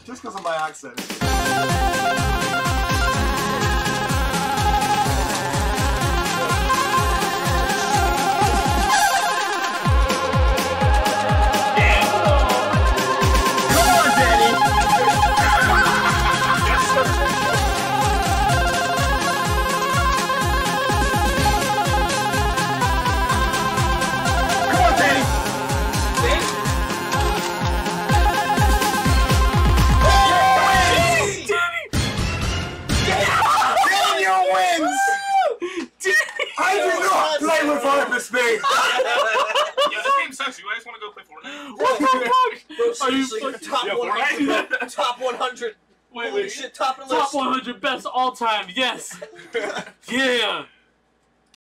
Just because of my accent. Me. Yo, this game sucks. You guys want to go play Fortnite? What the fuck? Are you top 100? Top 100. Wait. Shit, top of the Top list. 100 best all time. Yes. Yeah.